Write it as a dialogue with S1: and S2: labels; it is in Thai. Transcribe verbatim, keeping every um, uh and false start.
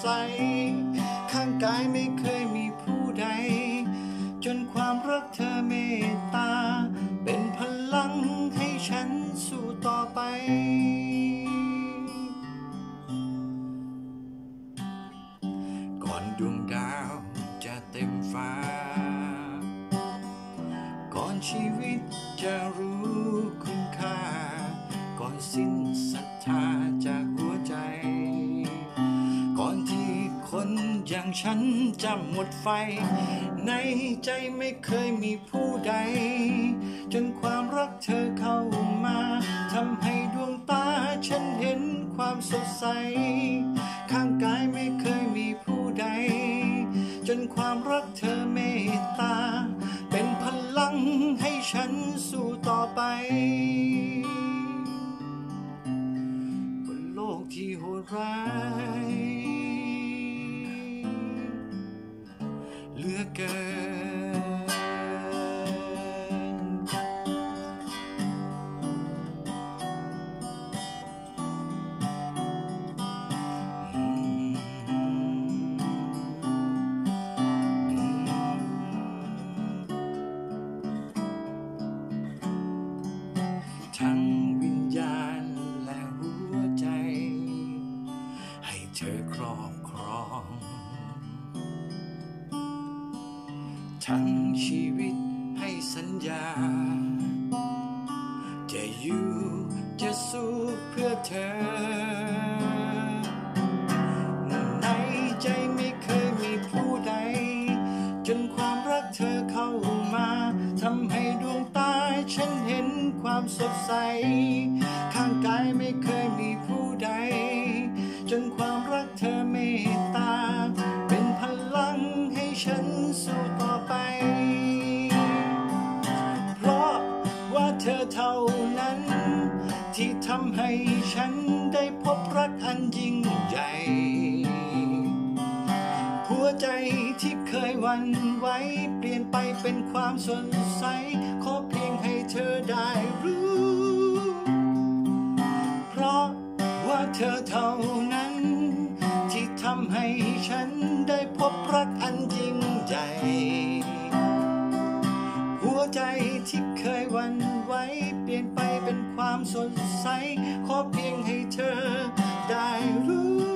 S1: ใสข้างกายไม่เคยมีผู้ใดจนความรักเธอเมตตาเป็นพลังให้ฉันสู้ต่อไปก่อนดวงดาวจะเต็มฟ้าก่อนชีวิตจะรู้คุณค่าก่อนสิ้นศรัทธาจากหัวใจก่อนที่คนอย่างฉันจะหมดไฟในใจไม่เคยมีผู้ใดจนความรักเธอเข้ามาทำให้ดวงตาฉันเห็นความสดใสข้างกายไม่เคยมีผู้ใดจนความรักเธอเมตตาเป็นพลังให้ฉันสู้ต่อไปบนโลกที่โหดร้ายเหลือเกินทั้งวิญญาณและหัวใจให้เธอครอบครองทั้งชีวิตให้สัญญาจะอยู่จะสู้เพื่อเธอในใจไม่เคยมีผู้ใดจนความรักเธอเข้ามาทำให้ดวงตาฉันเห็นความสดใสข้างกายไม่เคยมีผู้ใดจนความรักเธอเมตตาเป็นพลังให้ฉันสู้ต่อไปเพราะว่าเธอเท่านั้นที่ทำให้ฉันได้พบรักอันยิ่งใหญ่หัวใจที่เคยหวั่นไหวเปลี่ยนไปเป็นความสดใสขอเพียงให้เธอได้รู้เพราะว่าเธอเท่านั้นที่ทำให้ฉันได้พบรักอันยิ่งใหญ่หัวใจที่เคยหวั่นไหวเปลี่ยนไปเป็นความสดใสขอเพียงให้เธอได้รู้